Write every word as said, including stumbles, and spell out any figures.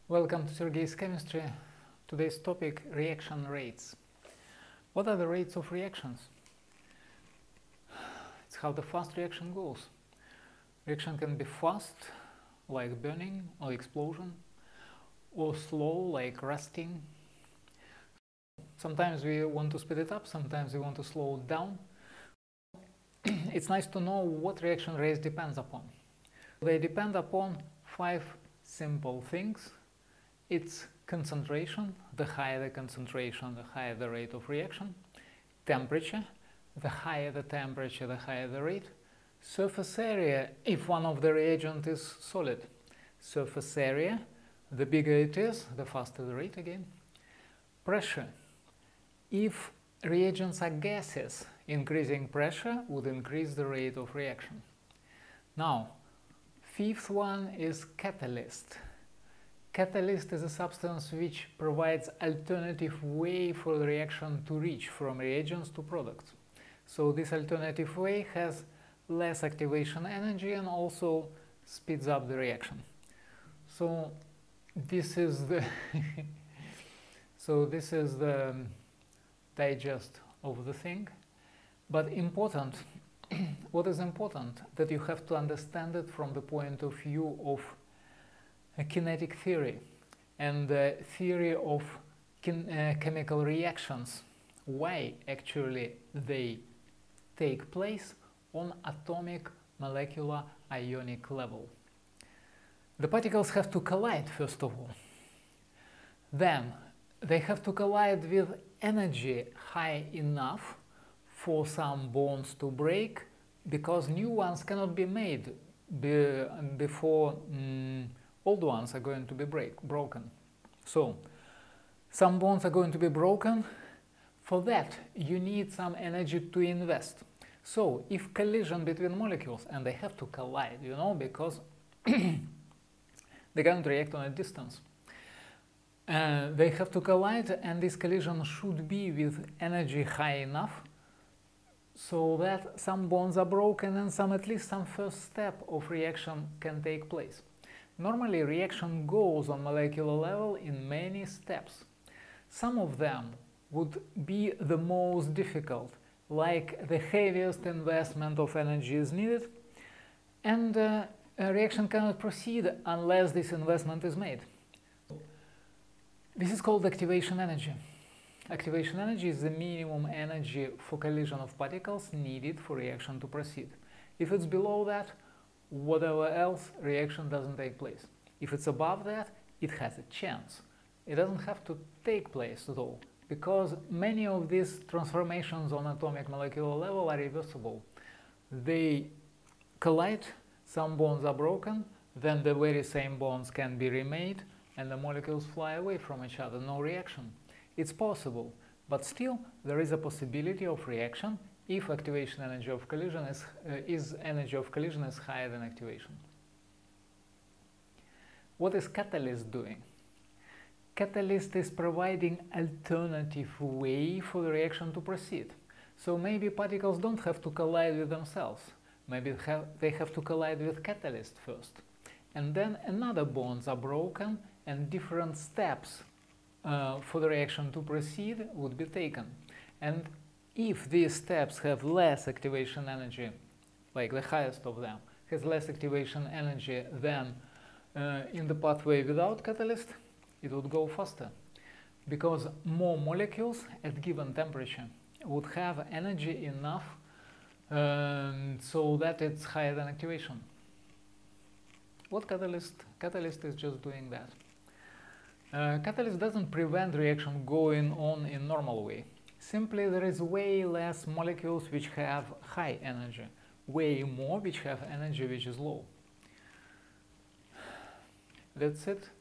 Welcome to Sergey's Chemistry. Today's topic: reaction rates. What are the rates of reactions? It's how the fast reaction goes. Reaction can be fast, like burning or explosion, or slow, like rusting. Sometimes we want to speed it up, sometimes we want to slow it down. It's nice to know what reaction rates depends upon. They depend upon five simple things. It's concentration. The higher the concentration, the higher the rate of reaction. Temperature. The higher the temperature, the higher the rate. Surface area, if one of the reagent is solid. Surface area, the bigger it is, the faster the rate again. Pressure. If reagents are gases, increasing pressure would increase the rate of reaction. Now, fifth one is catalyst. Catalyst is a substance which provides alternative way for the reaction to reach from reagents to products. So this alternative way has less activation energy and also speeds up the reaction. So this is the so this is the digest of the thing. But important, what is important, that you have to understand it from the point of view of a kinetic theory and the theory of chem uh, chemical reactions, why actually they take place on atomic, molecular, ionic level. The particles have to collide first of all. Then they have to collide with energy high enough for some bonds to break, because new ones cannot be made be before mm, old ones are going to be break broken. So some bonds are going to be broken. For that you need some energy to invest. So if collision between molecules, and they have to collide, you know, because they can't react on a distance. Uh, they have to collide, and this collision should be with energy high enough so that some bonds are broken and some, at least some first step of reaction can take place. Normally reaction goes on molecular level in many steps. Some of them would be the most difficult, like the heaviest investment of energy is needed, and uh, a reaction cannot proceed unless this investment is made. This is called activation energy. Activation energy is the minimum energy for collision of particles needed for reaction to proceed. If it's below that, whatever else, reaction doesn't take place. If it's above that, it has a chance. It doesn't have to take place at all, because many of these transformations on atomic molecular level are reversible. They collide, some bonds are broken, then the very same bonds can be remade, and the molecules fly away from each other, no reaction. It's possible, but still there is a possibility of reaction if activation energy of collision is, uh, is energy of collision is higher than activation. What is catalyst doing? Catalyst is providing alternative way for the reaction to proceed. So maybe particles don't have to collide with themselves. Maybe have, they have to collide with catalyst first. And then another bonds are broken and different steps uh, for the reaction to proceed would be taken. And if these steps have less activation energy, like the highest of them, has less activation energy than uh, in the pathway without catalyst, it would go faster, because more molecules at given temperature would have energy enough um, so that it's higher than activation. What catalyst? Catalyst is just doing that. Uh, catalyst doesn't prevent reaction going on in normal way. Simply there is way less molecules which have high energy, way more which have energy which is low. That's it.